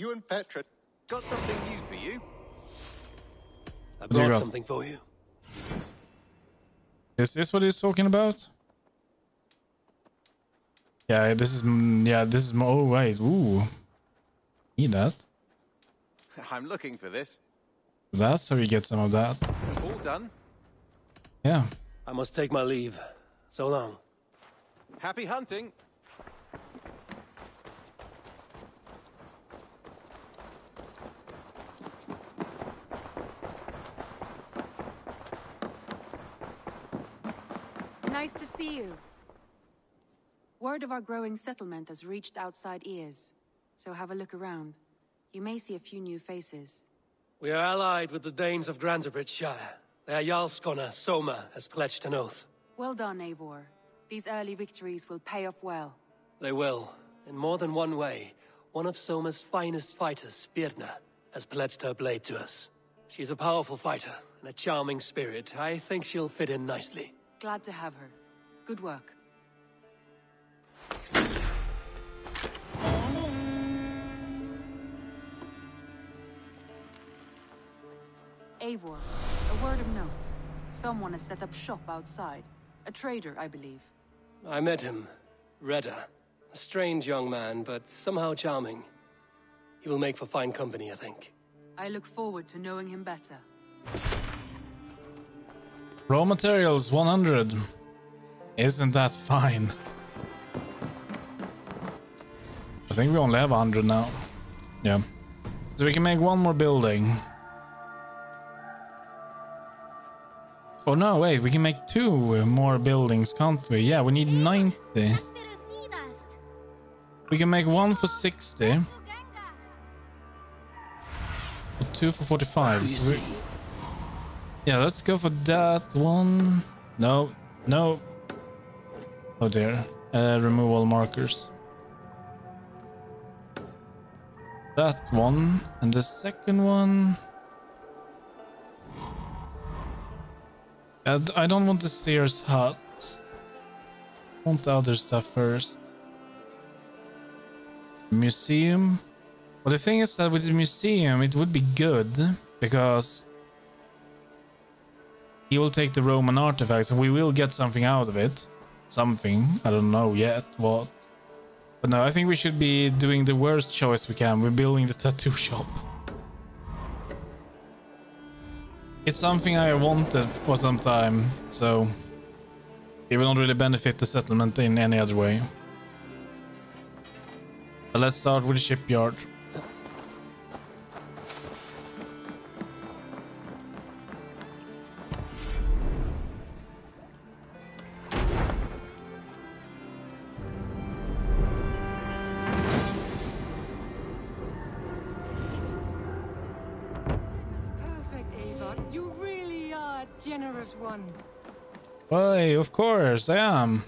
You and Petra got something new for you? I brought something for you. Is this what he's talking about? Yeah, this is more. Oh wait, ooh, need that. I'm looking for this. That's how you get some of that. All done. Yeah. I must take my leave. So long. Happy hunting. Nice to see you. Word of our growing settlement has reached outside ears, so have a look around. You may see a few new faces. We are allied with the Danes of Granderbridgeshire. Their Jarlskona, Soma, has pledged an oath. Well done, Eivor. These early victories will pay off well. They will. In more than one way. One of Soma's finest fighters, Birna, has pledged her blade to us. She's a powerful fighter and a charming spirit. I think she'll fit in nicely. Glad to have her. Good work. Eivor, a word of note. Someone has set up shop outside. A trader, I believe. I met him. Redda. A strange young man, but somehow charming. He will make for fine company, I think. I look forward to knowing him better. Raw materials 100. Isn't that fine? I think we only have 100 now. Yeah. So we can make one more building. Oh no, wait, we can make 2 more buildings, can't we? Yeah, we need 90. We can make 1 for 60. 2 for 45. So yeah, let's go for that one. No, no. Oh dear. Remove all markers. That one. And the second one. I don't want the Sears hut. I want the other stuff first. Museum. Well, the thing is that with the museum, it would be good because he will take the Roman artifacts and we will get something out of it. Something. I don't know yet what. But no, I think we should be doing the worst choice we can. We're building the tattoo shop. It's something I wanted for some time, so it will not really benefit the settlement in any other way. But let's start with the shipyard. One. Why, of course, I am.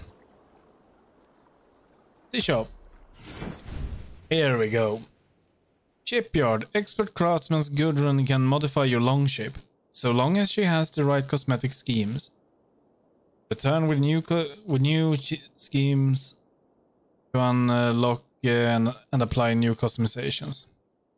The shop. Here we go. Shipyard. Expert craftsman Gudrun can modify your longship, so long as she has the right cosmetic schemes. Return with new schemes to unlock and apply new customizations.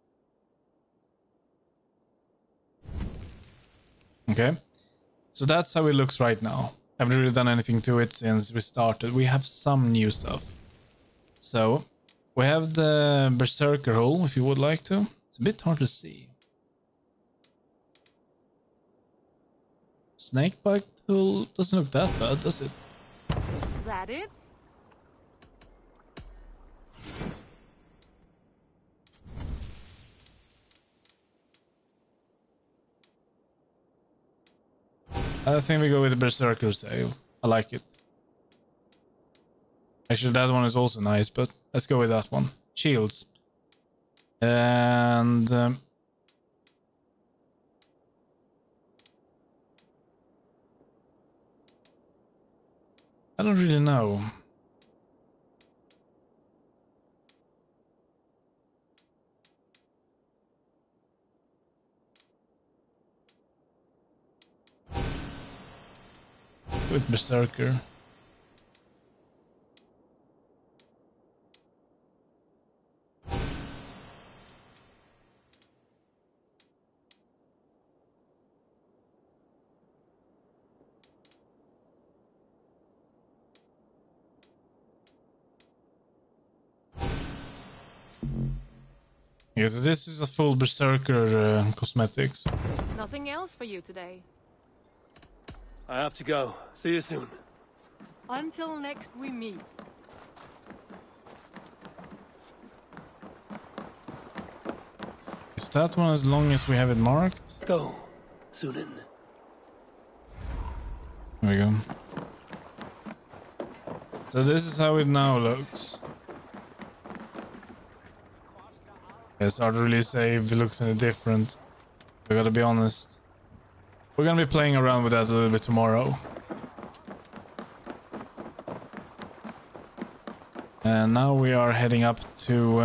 Okay. So that's how it looks right now. I haven't really done anything to it since we started. We have some new stuff. So, we have the Berserker hole, if you would like to. It's a bit hard to see. Snakebite hole doesn't look that bad, does it? That it? I think we go with the Berserker sale. I like it. Actually, that one is also nice, but let's go with that one. Shields. And... I don't really know. With Berserker. Yeah, so this is a full Berserker cosmetics. Nothing else for you today. I have to go. See you soon. Until next we meet. Is that one as long as we have it marked? Go, Sunan. There we go. So this is how it now looks. It's hard to really say if it looks any different. We gotta be honest. We're gonna be playing around with that a little bit tomorrow. And now we are heading up to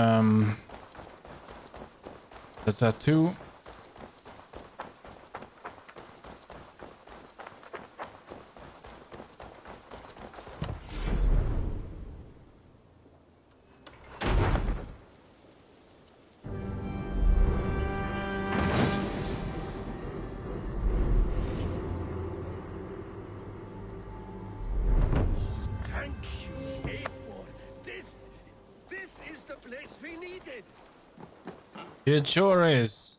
the tattoo. Thank you, Eivor. This is the place we needed. It sure is.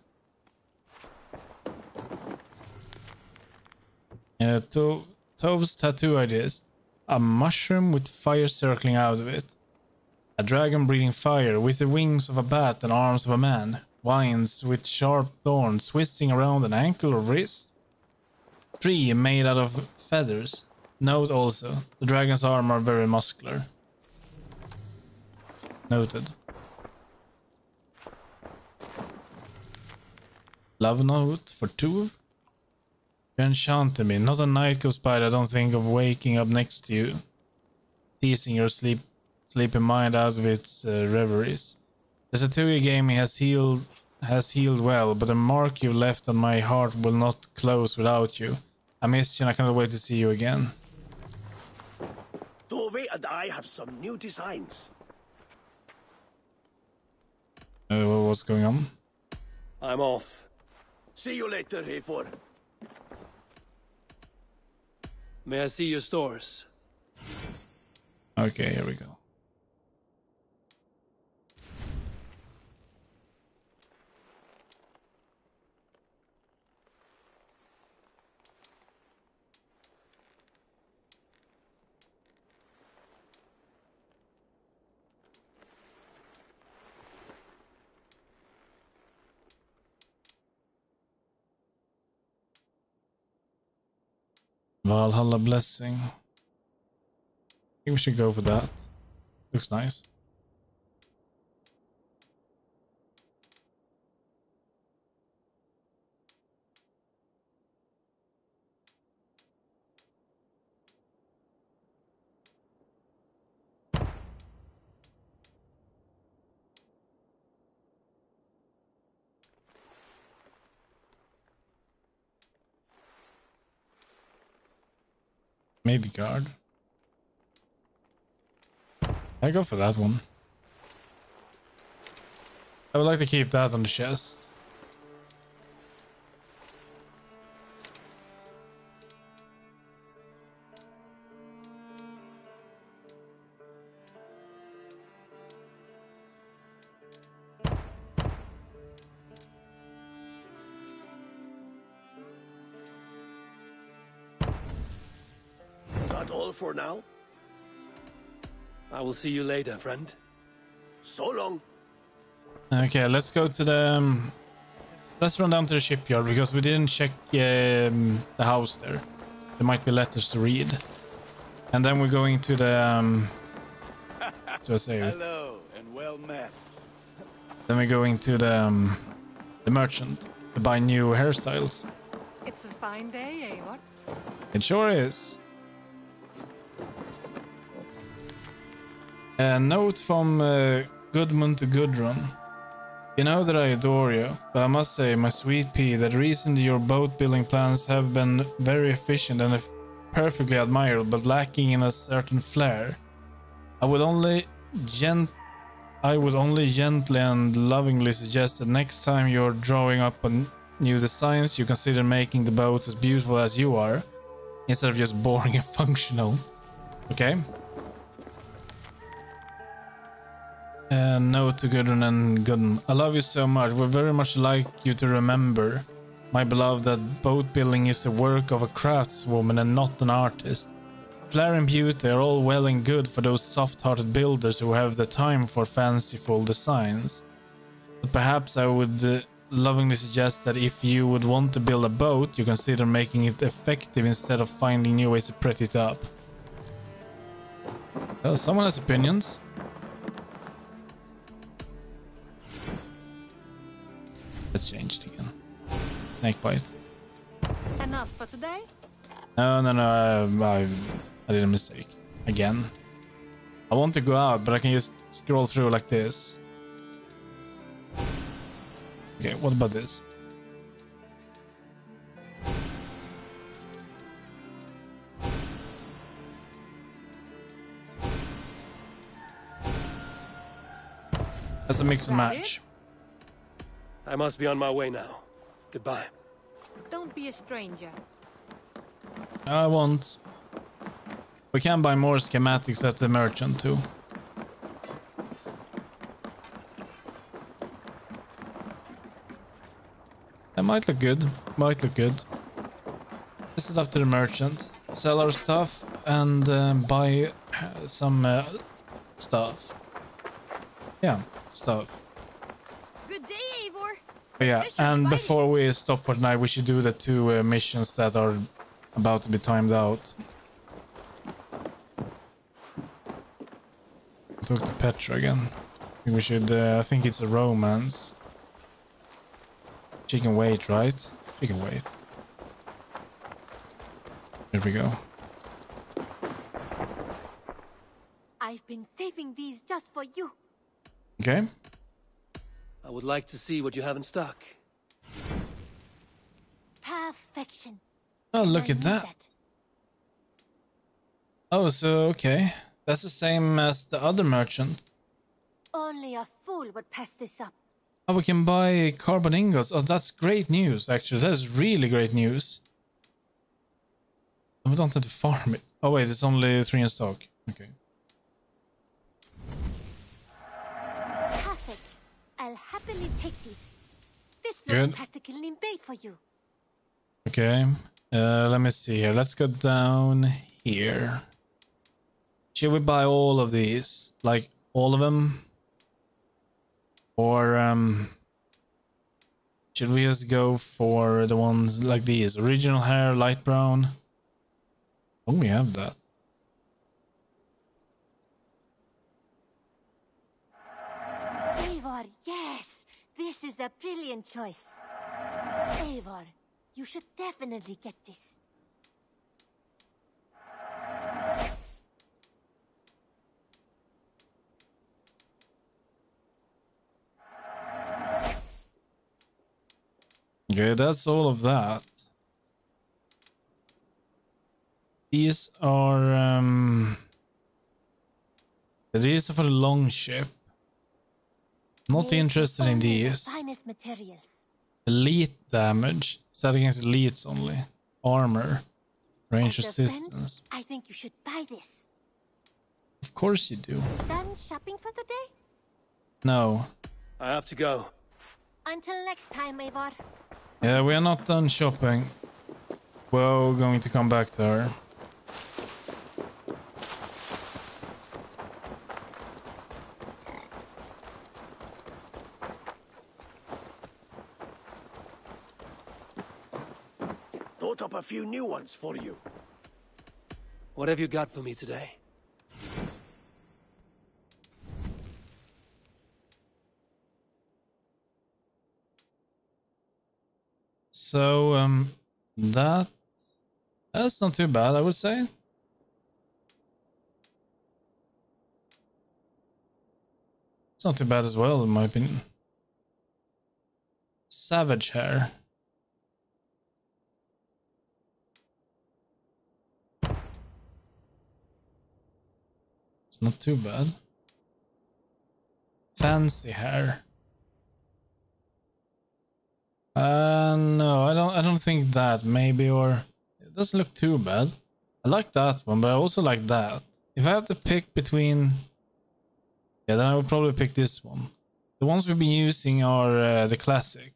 Tove's tattoo ideas. A mushroom with fire circling out of it. A dragon breathing fire with the wings of a bat and arms of a man. Vines with sharp thorns twisting around an ankle or wrist. Tree made out of feathers. Note also, the dragon's arms are very muscular. Noted. Love note for two. You enchanted me. Not a night goes by that I don't think of waking up next to you. Teasing your sleepy mind out of its reveries. The tattoo you gave me has healed well, but the mark you left on my heart will not close without you. I missed you and I cannot wait to see you again. Tove and I have some new designs. What's going on? I'm off. See you later, Eivor. May I see your stores? Okay, here we go. Valhalla Blessing. I think we should go for that. Looks nice. Midgard. I go for that one. I would like to keep that on the chest. That all for now? I will see you later, friend. So long. Okay, let's go to the... let's run down to the shipyard because we didn't check the house there. There might be letters to read. And then we're going to the... to a save. Hello and well met. Then we're going to the merchant to buy new hairstyles. It's a fine day, Eivor. It sure is. A note from Gudmund to Gudrun. You know that I adore you, but I must say, my sweet pea, that recently your boat building plans have been very efficient and perfectly admirable, but lacking in a certain flair. I would only gently and lovingly suggest that next time you're drawing up on new designs, you consider making the boats as beautiful as you are, instead of just boring and functional. Okay? Note to Gudrun and Gudrun. I love you so much. Would very much like you to remember, my beloved, that boat building is the work of a craftswoman and not an artist. Flair and beauty are all well and good for those soft-hearted builders who have the time for fanciful designs. But perhaps I would lovingly suggest that if you would want to build a boat, you consider making it effective instead of finding new ways to pretty it up. Well, someone has opinions. Let's change it again. Snakebite. Enough for today? No, I did a mistake. Again. I want to go out, but I can just scroll through like this. Okay, what about this? That's a mix and match. I must be on my way now. Goodbye. Don't be a stranger. I won't. We can buy more schematics at the merchant too. That might look good. Might look good. Let's head up to the merchant, sell our stuff, and buy some stuff. Yeah, stuff. Good day, Eivor. But yeah, Mission and fighting. before we stop for tonight, we should do the two missions that are about to be timed out. Talk to Petra again. I think we should. I think it's a romance. She can wait, right? She can wait. Here we go. I've been saving these just for you. Okay. I would like to see what you have in stock. Perfection. Oh, look I at need that. Oh, so okay. That's the same as the other merchant. Only a fool would pass this up. Oh, we can buy carbon ingots. Oh, that's great news, actually. That is really great news. We don't have to farm it. Oh, wait, it's only 3 in stock. Okay. Perfect. I'll happily take these. This Good. looks practically made for you. Okay. Let me see here. Let's go down here. Should we buy all of these? Like, all of them? Or, should we just go for the ones like these? Original hair, light brown. Oh, we have that. Eivor, yes. This is a brilliant choice. Eivor, you should definitely get this. Okay, that's all of that. These are these are for the long ship. Not Made interested in only the these. finest materials. Elite damage. Set against elites only. Armor. Range As a friend, resistance. I think you should buy this. Of course you do. Done shopping for the day? No. I have to go. Until next time, Eivor. Yeah, we are not done shopping. We're going to come back to her. Thought up a few new ones for you. What have you got for me today? So, that's not too bad, I would say. It's not too bad as well, in my opinion. Savage hair. It's not too bad. Fancy hair. No, I don't think that. Maybe, or it doesn't look too bad. I like that one, but I also like that. If I have to pick between Yeah, then I would probably pick this one. The ones we've been using are the classic.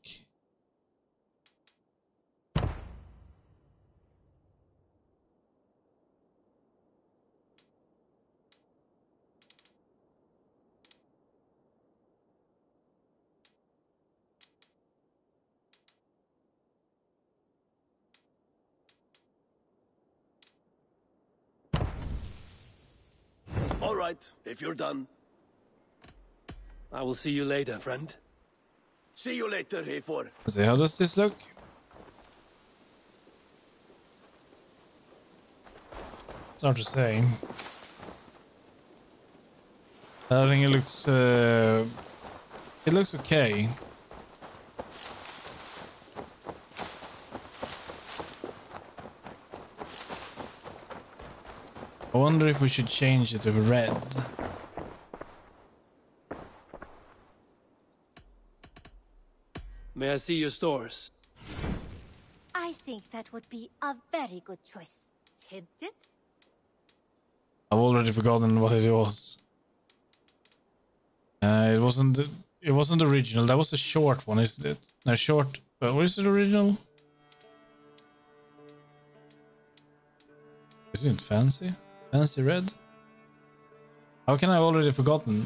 All right, if you're done. I will see you later, friend. See you later, Eivor. Let's see, how does this look? It's hard to say. I think it looks okay. I wonder if we should change it to red. May I see your stores? I think that would be a very good choice. Tempted? I've already forgotten what it was. It wasn't original. That was a short one, isn't it? No, short. What is it original? Isn't it fancy? Fancy red? How can I have already forgotten?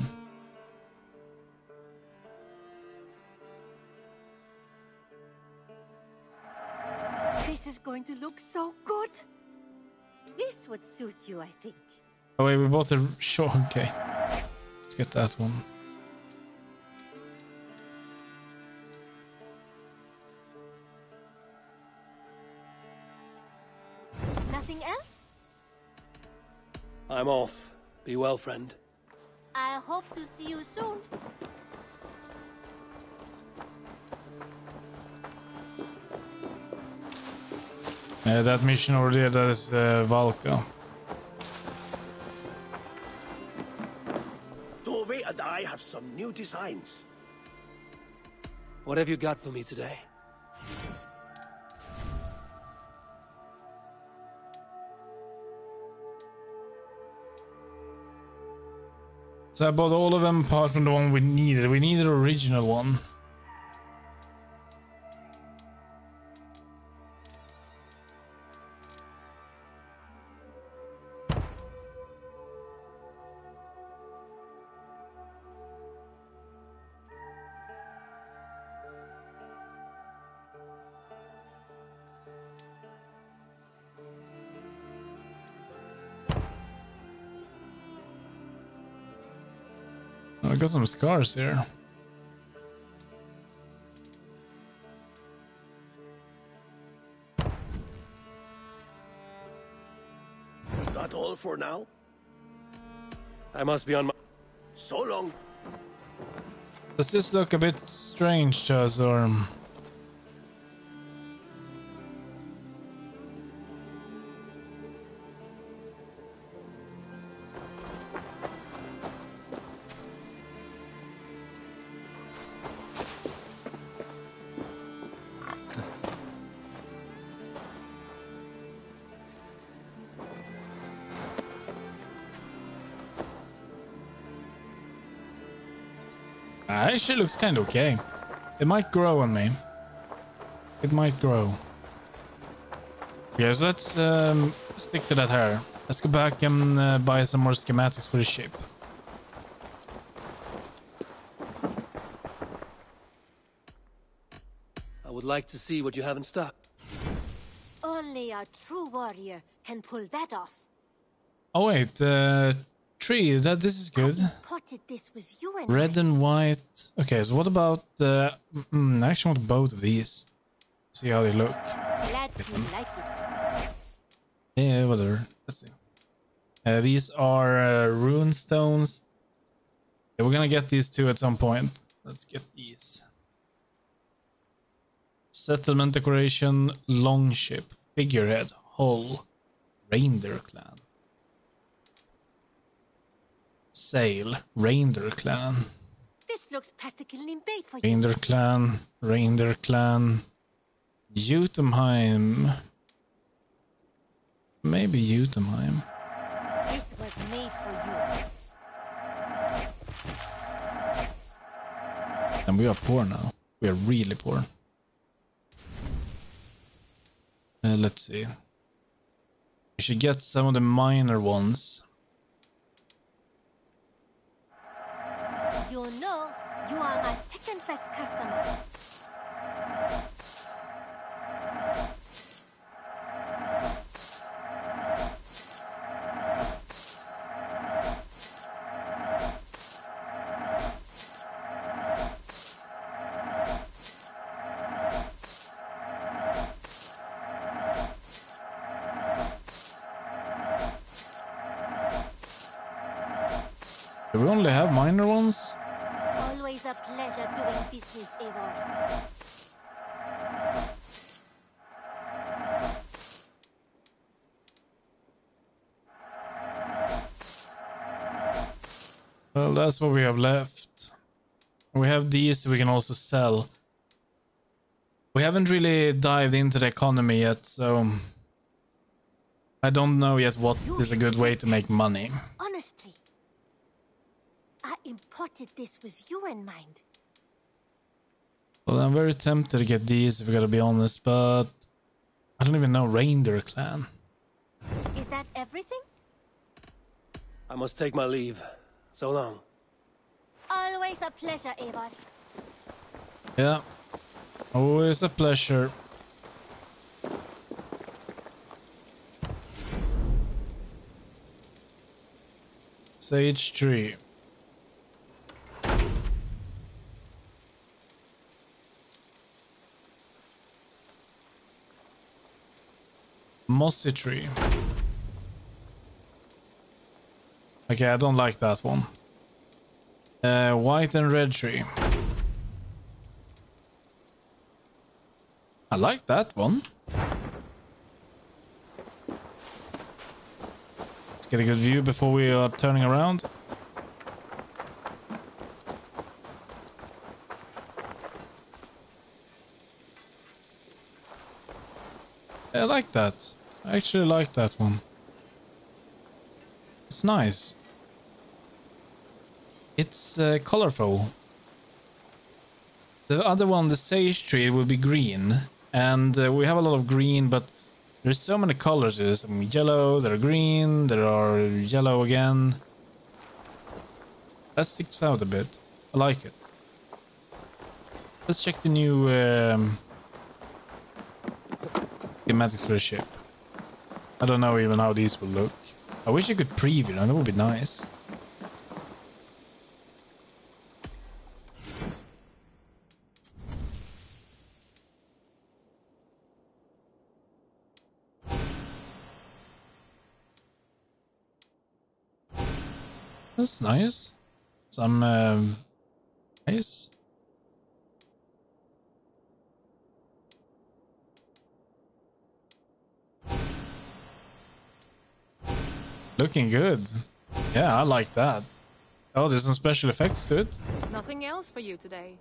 This is going to look so good. This would suit you, I think. Oh wait, we bought the short. Okay, let's get that one. Nothing else? I'm off. Be well, friend. I hope to see you soon. That mission over there, that is Valka. Tove and I have some new designs. What have you got for me today? So I bought all of them apart from the one we needed. We needed an original one. I got some scars here. That all for now? I must be on my... So long. Does this look a bit strange to us, or... Actually looks kind of okay. It might grow on me. It might grow. Yeah, so let's stick to that hair. Let's go back and buy some more schematics for the ship. I would like to see what you have in stock. Only a true warrior can pull that off. Oh wait, tree. This is good. I spotted this with you and Red and white. Okay, so what about I actually want both of these. See how they look. glad you like it. Yeah, whatever. Let's see. These are rune stones. Yeah, we're gonna get these two at some point. Let's get these. Settlement decoration, longship, figurehead, hull, reindeer clan. Sail, reindeer clan. This looks practically made for you. Reindeer clan, reindeer clan. Jotunheim. Maybe Jotunheim. This was made for you. And we are poor now. We are really poor. Let's see. We should get some of the minor ones. You know, you are my second best customer. Do we only have minor ones? Always a pleasure doing business, Eivor. Well, that's what we have left. We have these we can also sell. We haven't really dived into the economy yet, so I don't know yet what is a good way to make money. Honestly, I imported this with you in mind. Well, I'm very tempted to get these if we gotta be honest, but I don't even know Reindeer Clan. Is that everything? I must take my leave. So long. Always a pleasure, Eivor. Yeah, always a pleasure. Sage tree. Mossy tree. Okay, I don't like that one. White and red tree. I like that one. Let's get a good view before we are turning around. I like that. I actually like that one. It's nice. It's colorful. The other one, the sage tree, will be green. And we have a lot of green, but there's so many colors. There's some yellow, there are green, there are yellow again. That sticks out a bit. I like it. Let's check the new schematics for the ship. I don't know even how these will look. I wish I could preview them, that would be nice. That's nice. Some nice. Looking good. Yeah, I like that. Oh, there's some special effects to it. Nothing else for you today.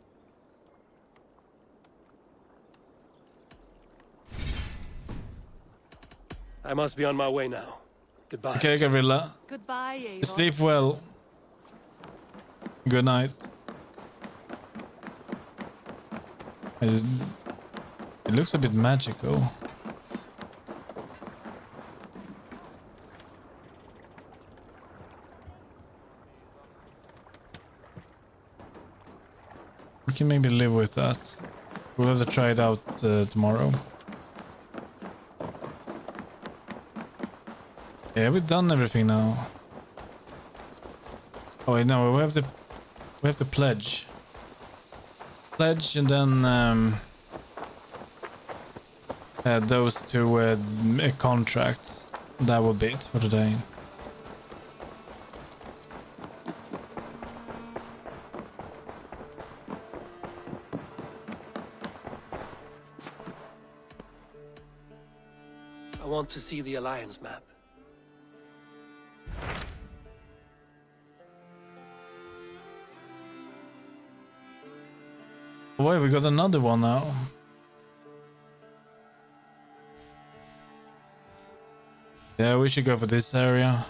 I must be on my way now. Goodbye. Okay, Gavrila. Goodbye, Eivor. Sleep well. Good night. It looks a bit magical. We can maybe live with that. We'll have to try it out tomorrow. Yeah, we've done everything now. Oh wait, no, we have to pledge. Pledge and then those two contracts. That will be it for today. I want to see the Alliance map. Wait, we got another one now. Yeah, we should go for this area.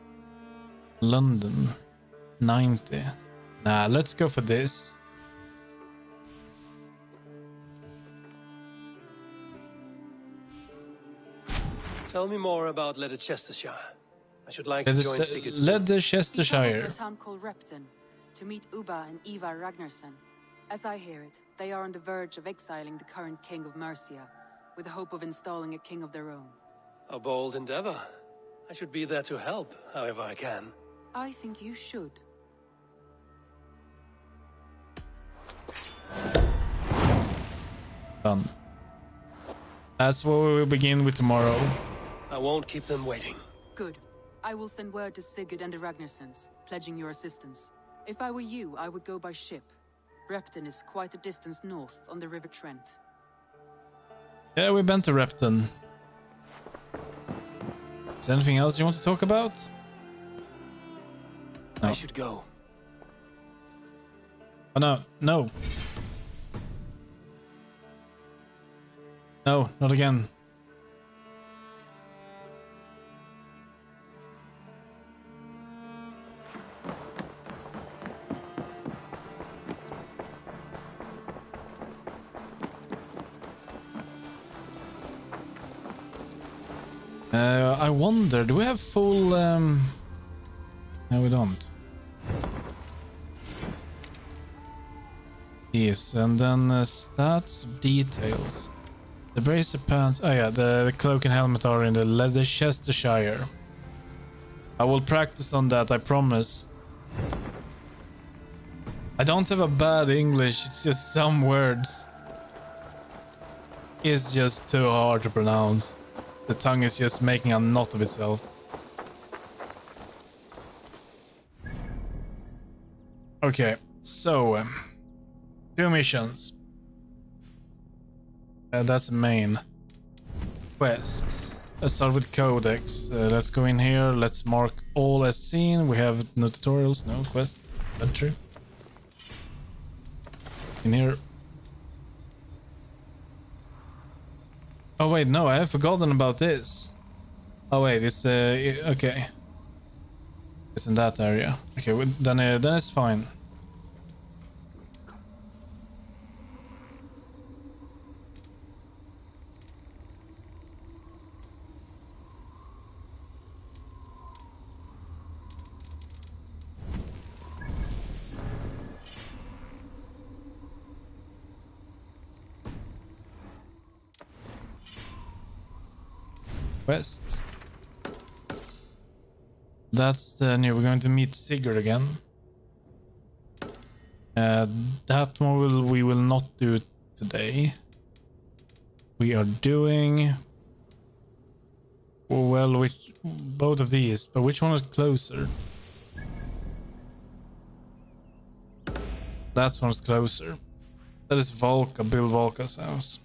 London. 90. Nah, let's go for this. Tell me more about Leicestershire. I should like to join Sigurd soon. We traveled to Leicestershire. a town called Repton to meet Ubba and Ivar Ragnarsson. As I hear it, they are on the verge of exiling the current king of Mercia, with the hope of installing a king of their own. A bold endeavor. I should be there to help, however I can. I think you should. Done. That's what we will begin with tomorrow. I won't keep them waiting. Good. I will send word to Sigurd and the Ragnarssons, pledging your assistance. If I were you, I would go by ship. Repton is quite a distance north on the River Trent. Yeah, we've been to Repton. Is there anything else you want to talk about? No. I should go. Oh, no. No. No, not again. I wonder, do we have full... No, we don't. Yes, and then stats, details. The bracer pants... Oh yeah, the cloak and helmet are in the Leicestershire. I will practice on that, I promise. I don't have a bad English, it's just some words. It's just too hard to pronounce. The tongue is just making a knot of itself. Okay, so... 2 missions. That's main. Quests. Let's start with Codex. Let's go in here. Let's mark all as seen. We have no tutorials, no quests. Adventure. In here. Oh wait, no, I have forgotten about this. Oh wait, it's okay. It's in that area. Okay, well, then it's fine. Quests. That's the new. We're going to meet Sigurd again. That one we will not do today. We are doing well, which both of these, but which one is closer? That one's closer. That is Volka, Bill Volka's house.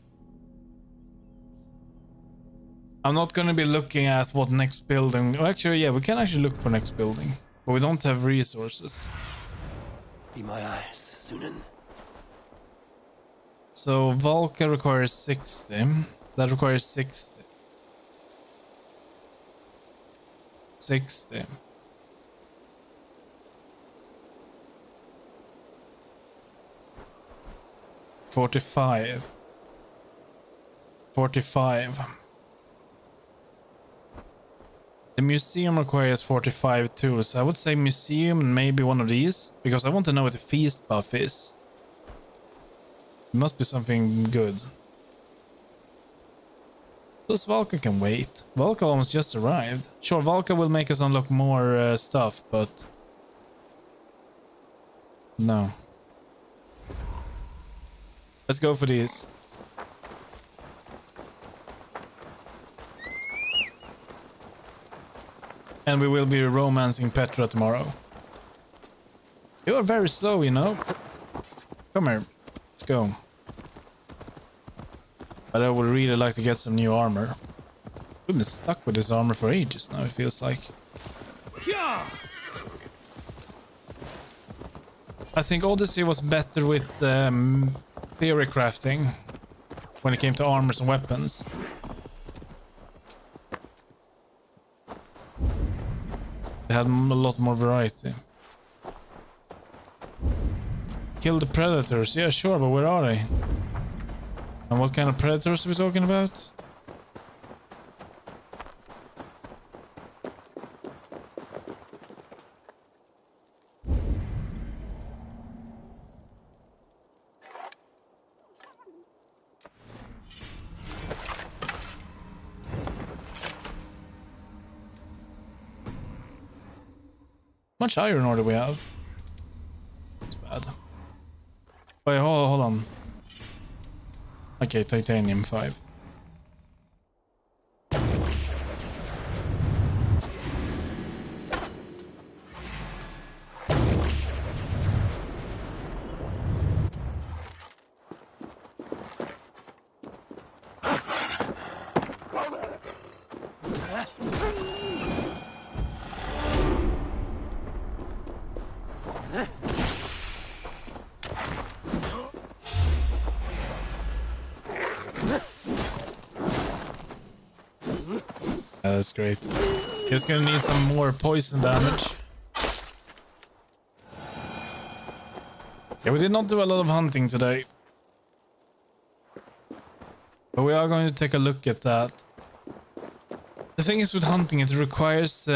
I'm not going to be looking at what next building... Oh, actually, yeah, we can actually look for next building. But we don't have resources. Be my eyes, Sunan. So, Volka requires 60. That requires 60. 60. $45. 45. The museum requires 45 too, so I would say museum and maybe one of these, because I want to know what the feast buff is. It must be something good. Plus Valka can wait. Valka almost just arrived. Sure, Valka will make us unlock more stuff, but... no. Let's go for these. And we will be romancing Petra tomorrow. You are very slow, you know. Come here. Let's go. But I would really like to get some new armor. We've been stuck with this armor for ages now, it feels like. I think Odyssey was better with theory crafting when it came to armors and weapons. They had a lot more variety. Kill the predators. Yeah, sure, but where are they? And what kind of predators are we talking about? much iron ore do we have? It's bad. Wait, hold on. Okay, titanium 5. That's great. Just gonna need some more poison damage. Yeah, we did not do a lot of hunting today. But we are going to take a look at that. The thing is with hunting, it requires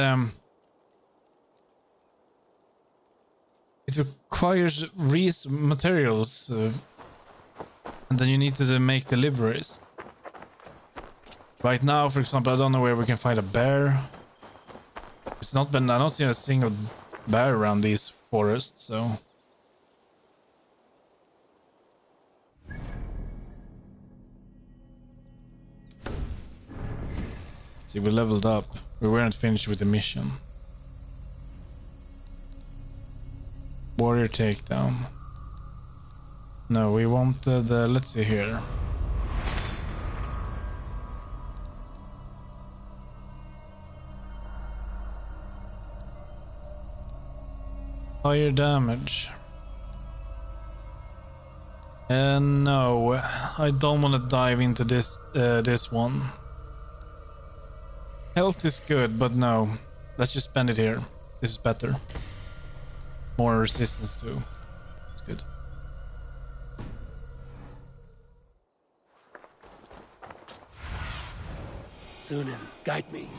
materials, and then you need to make deliveries. Right now, for example, I don't know where we can find a bear. It's not been, I don't see a single bear around these forests, so. See, we leveled up. We weren't finished with the mission. Warrior takedown. No, we wanted, let's see here. Higher damage. No, I don't want to dive into this one. Health is good, but no. Let's just spend it here. This is better. More resistance too. It's good. Sunan, guide me.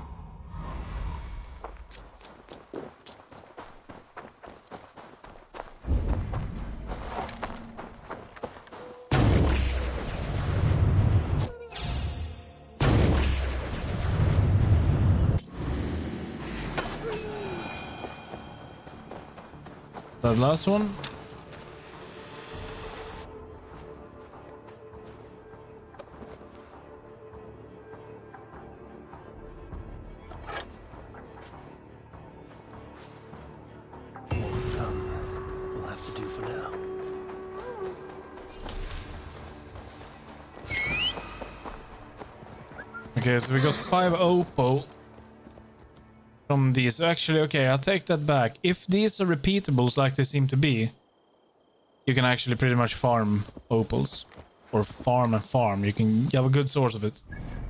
That last one. Come. We'll have to do for now. Okay, so we got 5 opal from these. Actually, okay, I'll take that back. If these are repeatables like they seem to be, you can actually pretty much farm opals. Or farm and farm. You have a good source of it.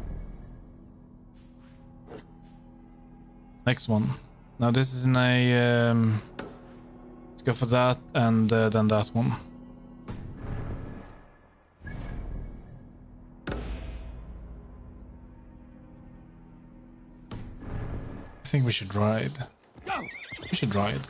Next one. Now this is in a... let's go for that and then that one. I think we should ride. We should ride.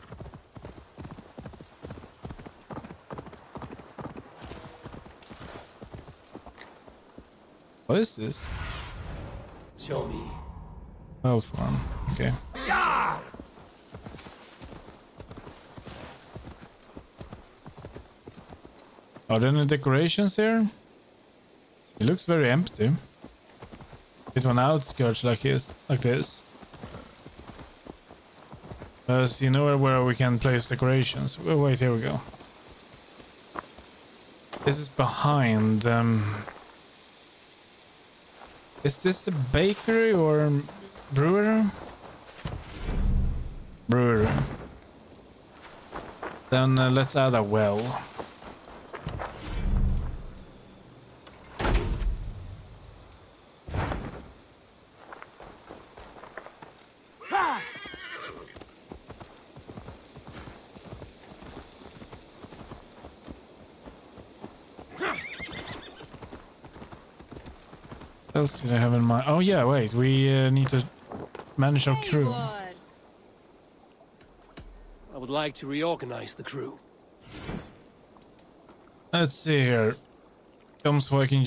What is this? Show me. Well, farm. Okay. Are there any decorations here? It looks very empty. It went outskirts like this. See nowhere where we can place decorations. Oh, wait, here we go. This is behind. Is this the bakery or brewery? Brewery. Then let's add a well. What else did I have in mind? Oh yeah, wait, we need to manage our crew. I would like to reorganize the crew. Let's see here. Jomsviking.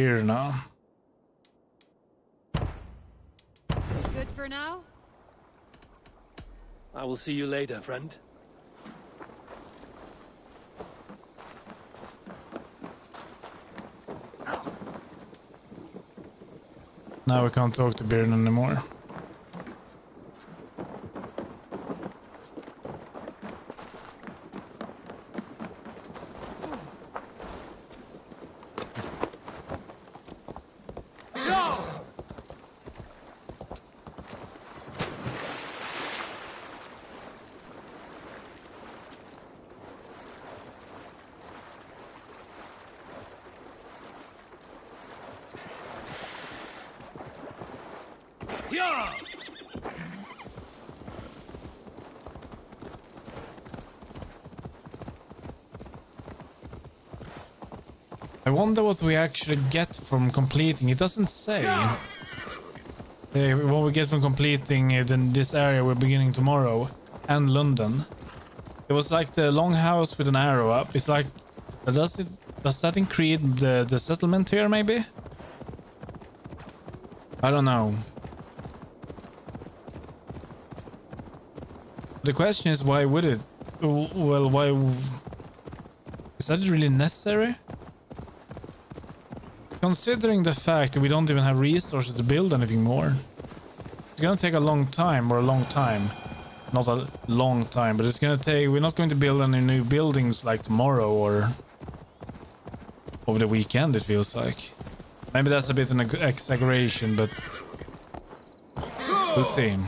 Birna. Good for now? I will see you later, friend. Now we can't talk to Birna anymore. I wonder what we actually get from completing. It doesn't say. What we get from completing this area we're beginning tomorrow and London. It was like the longhouse with an arrow up. It's like, does that increase the settlement here maybe? I don't know. The question is, why would it? Well, why? Is that really necessary? Considering the fact that we don't even have resources to build anything more. It's gonna take a long time, or a long time. Not a long time, but it's gonna take... We're not going to build any new buildings like tomorrow or over the weekend, it feels like. Maybe that's a bit an exaggeration, but we'll see.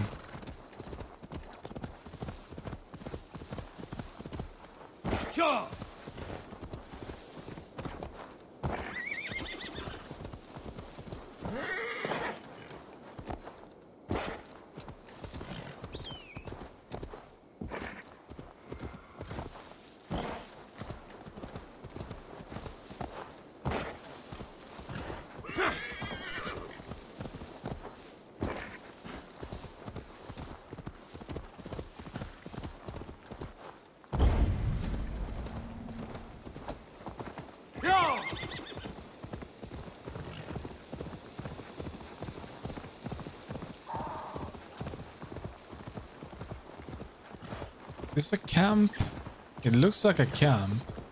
Is this a camp? It looks like a camp.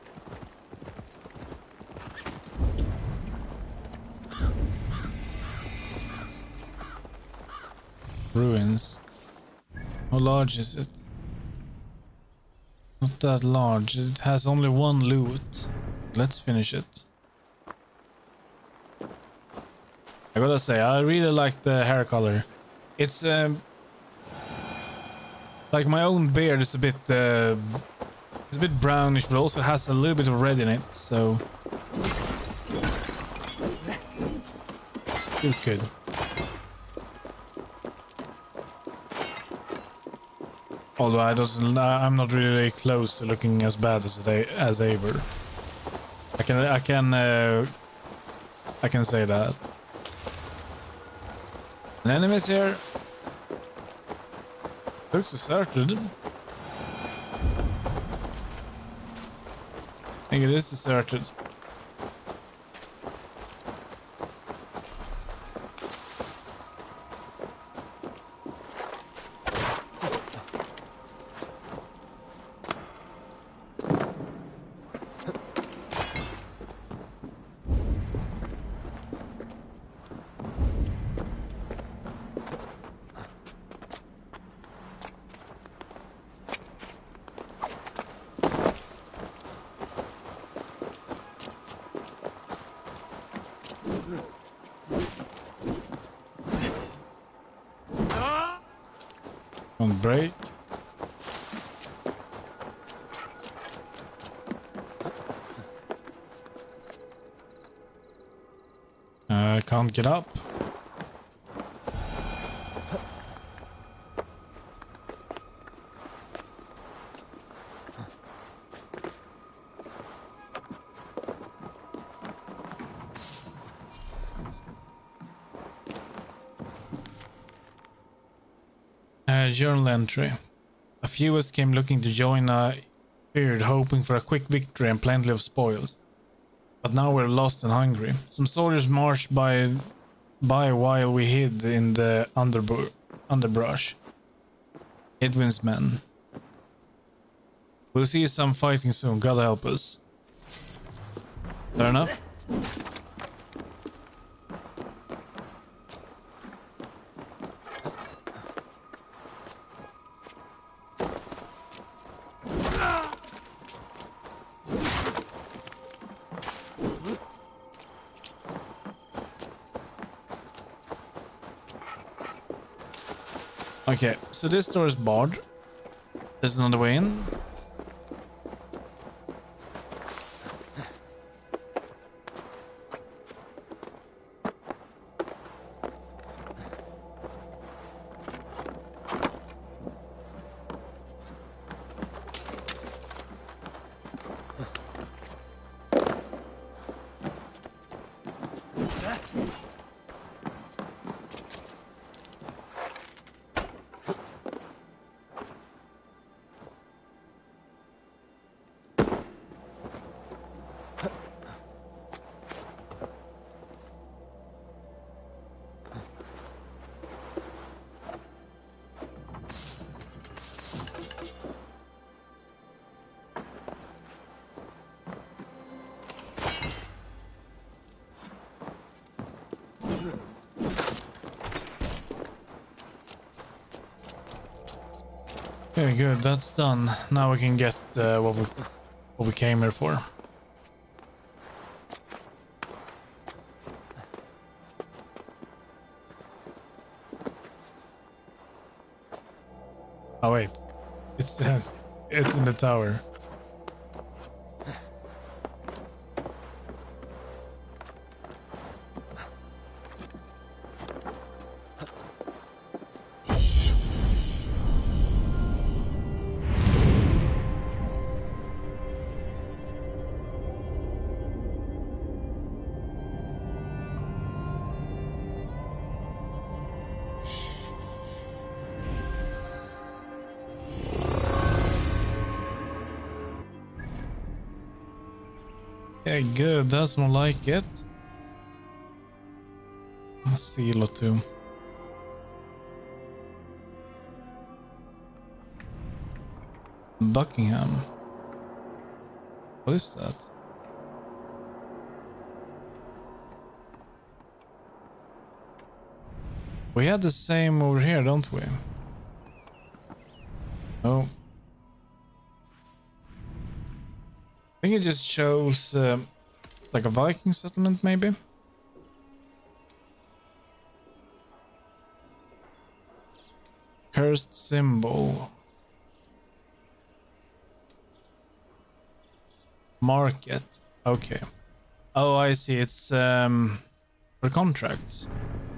Ruins. How large is it? Not that large. It has only one loot. Let's finish it. I gotta say, I really like the hair color. It's like my own beard is a bit it's a bit brownish, but also has a little bit of red in it, so it feels good. Although I'm not really close to looking as bad as Eivor. I can say that. An enemy's here. Looks deserted. I think it is deserted. On break. I can't get up. Journal entry. A few of us came looking to join a period, hoping for a quick victory and plenty of spoils. But now we're lost and hungry. Some soldiers marched by while we hid in the underbrush. Edwin's men. We'll see some fighting soon. God help us. Fair enough. Okay, so this door is barred. There's another way in. Okay, good. That's done. Now we can get what we came here for. Oh wait, it's in the tower. Okay, good. That's more like it. A seal or two. Buckingham. What is that? We had the same over here, don't we? Oh. I think it just shows like a Viking settlement, maybe. Cursed symbol. Market. Okay. Oh, I see. It's for contracts.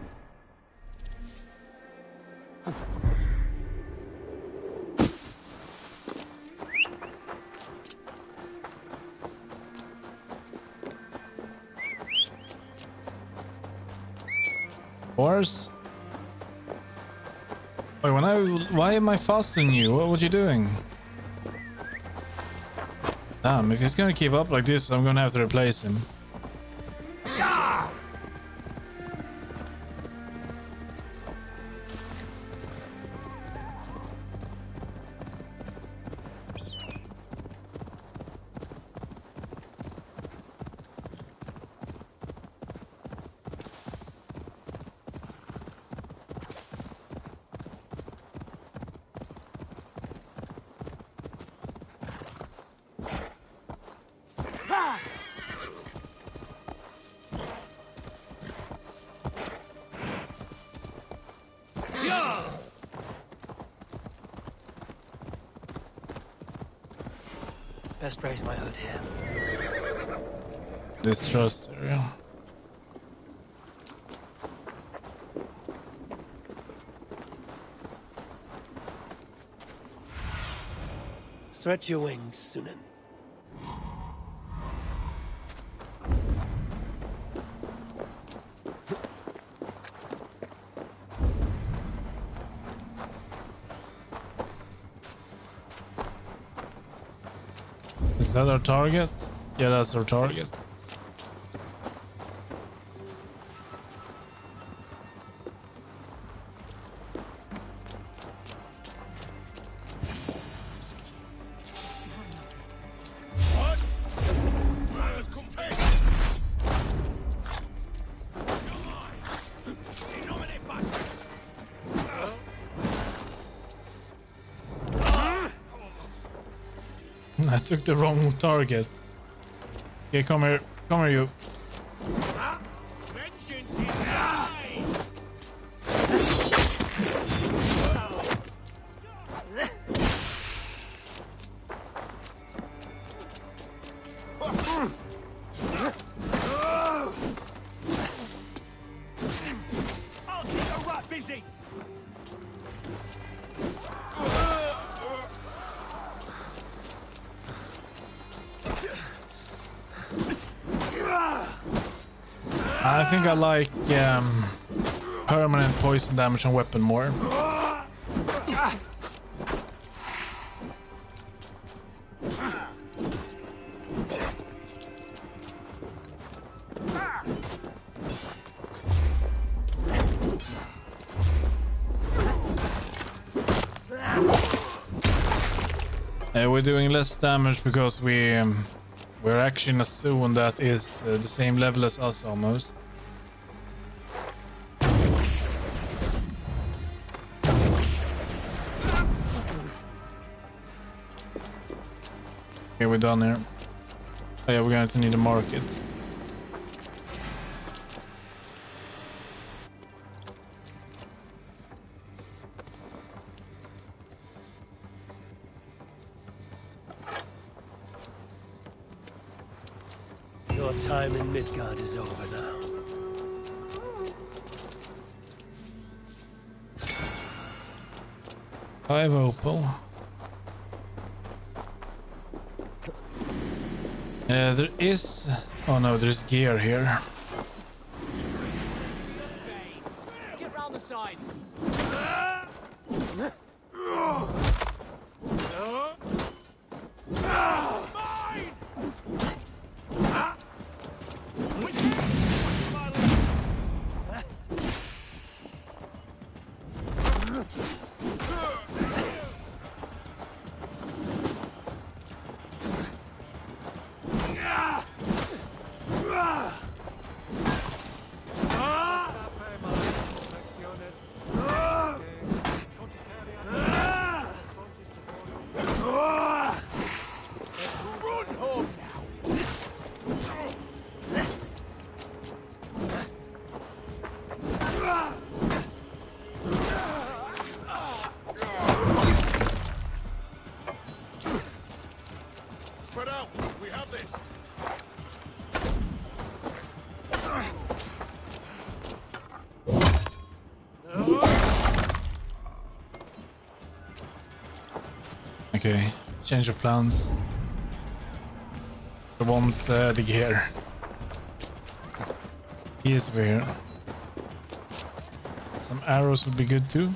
Wars? Wait, why am I faster than you? What were you doing? Damn, if he's gonna keep up like this, I'm gonna have to replace him. Best brace my hood here. Distrust area. Stretch your wings, Sunan. Is that our target? Yeah, that's our target. I took the wrong target. Okay, come here. Come here, you. Vengeance is mine! I'll keep a rat busy! I think I like permanent poison damage on weapon more. We're doing less damage because we're actually in a zone that is the same level as us almost. Okay, we're done here. Oh yeah, we're going to need a market. Your time in Midgard is over now. Five opal. There is... Oh no, there's gear here. Get round the side! Spread out! We have this! Okay, change of plans. I want the gear. He is over here. Some arrows would be good too.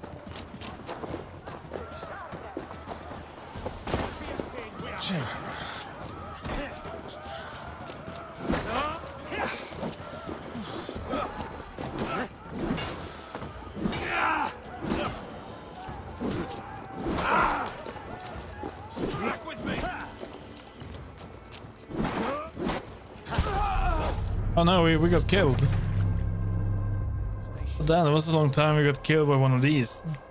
Oh no, we got killed. Damn, it was a long time we got killed by one of these.